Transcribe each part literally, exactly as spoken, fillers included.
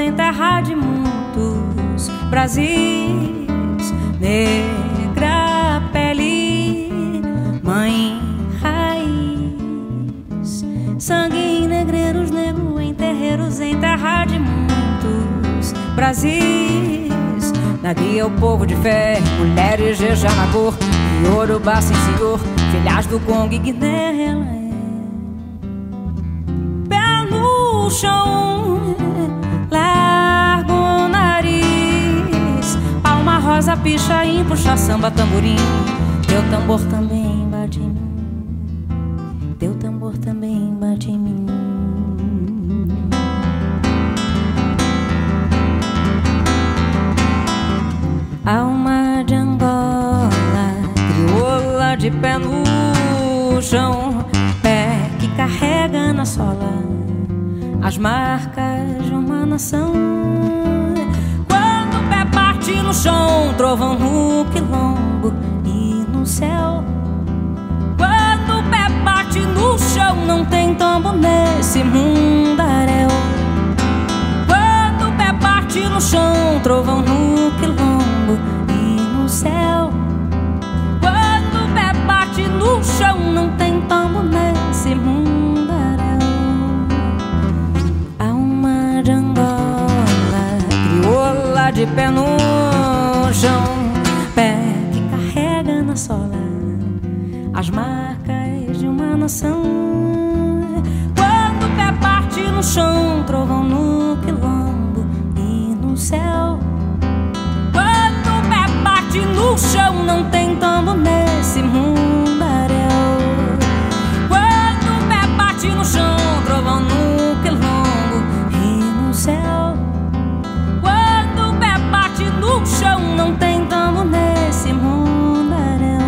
em terra de muitos Brasis. Negra pele, mãe raiz, sangue em negreiros, negro em terreiros, em terra de muitos Brasis. Na guia o povo de fé, mulheres de Janagor, Yorubá sem senhor, filhas do Congo e Guiné. Pé no chão, largo o nariz, palma rosa, picha, puxa samba, tamborim. Teu tambor também bate em mim, teu tambor também bate em mim. Alma de Angola, crioula de pé no chão, pé que carrega na sola as marcas de uma nação. Quando o pé parte no chão, trovão no quilombo e no céu. Quando o pé bate no chão, não tem tombo nesse mundaréu. Quando o pé bate no chão, trovão no quilombo e no céu. Quando o pé bate no chão, não tem tombo nesse mundaréu. Alma de Angola, crioula de pé no chão, pé que carrega na sola as marcas de uma nação. Quando o pé bate no chão, trovão no quilombo e no céu. Quando o pé bate no chão, não tem tombo nesse mundaréu. Quando o pé bate no chão, trovão no quilombo e no céu. Quando o pé bate no chão, não tem tombo nesse mundaréu.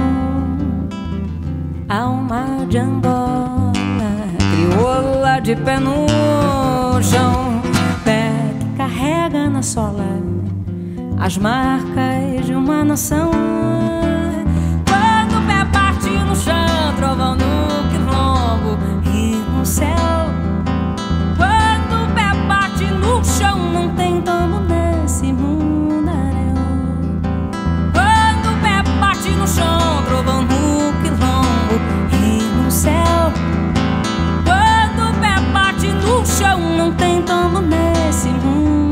Alma de Angola, crioula de pé no chão, pé que carrega na sola as marcas de uma nação. Quando o pé bate no chão, trovão no quilombo e no céu. Quando o pé bate no chão, não tem tombo nesse mundaréu. Quando o pé bate no chão, trovão no quilombo e no céu. Quando o pé bate no chão, não tem tombo nesse mundaréu.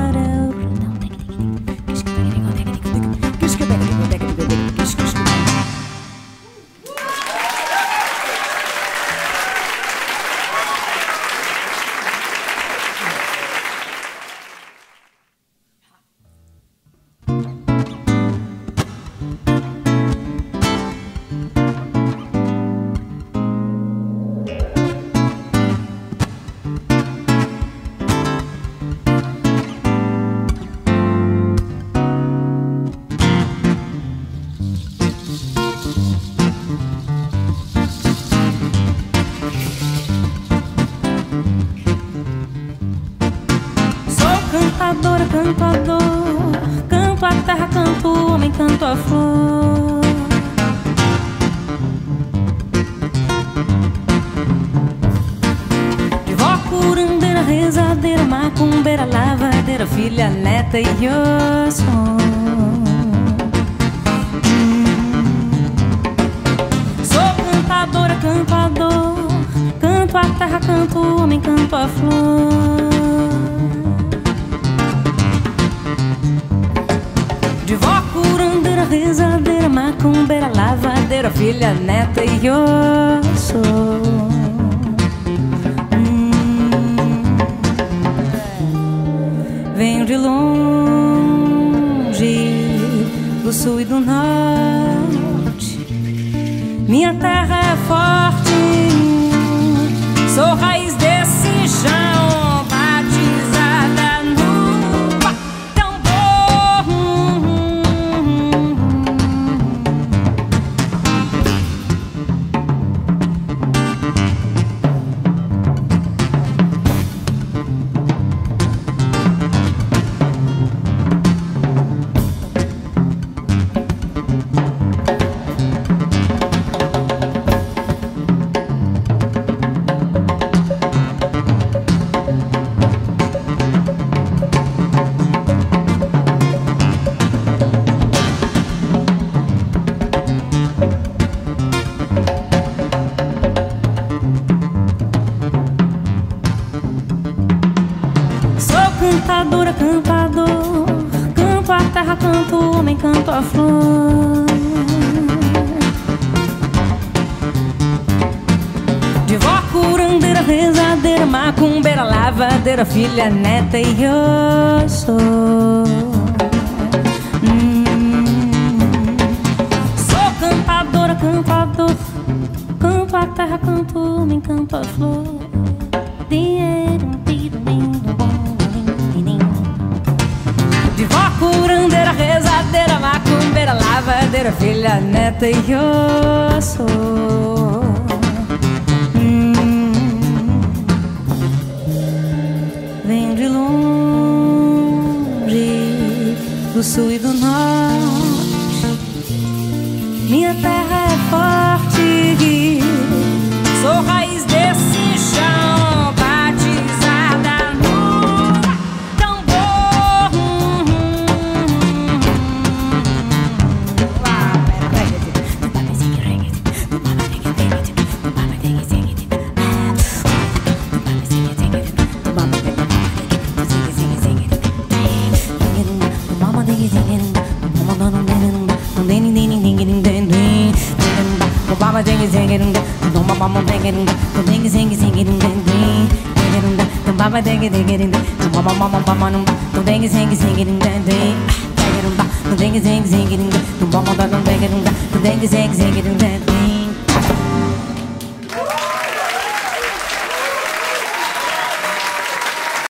Cantadora, canto a dor, canto a terra, canto o homem, canto a flor. De vó, curandeira, rezadeira, macumbeira, lavadeira, filha, neta e eu sou. Sou cantadora, canto a dor, canto a terra, canto o homem, canto a flor. De vó, curandeira, rezadeira, macumbeira, lavadeira, filha, neta e eu sou. hum. Venho de longe, do sul e do norte. Minha terra é forte, sou raiz desse chão. a flor. De vó, curandeira, rezadeira, macumbeira, lavadeira, filha, neta e eu sou. Cantador, canto a terra, canto, me encanto a flor. De vó, curandeira, rezadeira, macumbeira, lavadeira, filha, neta e eu sou. hum. Vem de longe, do sul e do norte. Minha terra é forte, sou raiz desse chão, batizada no tambor. Baba ding ding ding ding, baba mama ding ding ding, ding ding ding ding ding ding. Baba ding ding ding ding, baba mama mama num, ding ding ding ding ding ding. Ding ding ding ding ding, baba mama ding ding ding ding ding ding ding ding.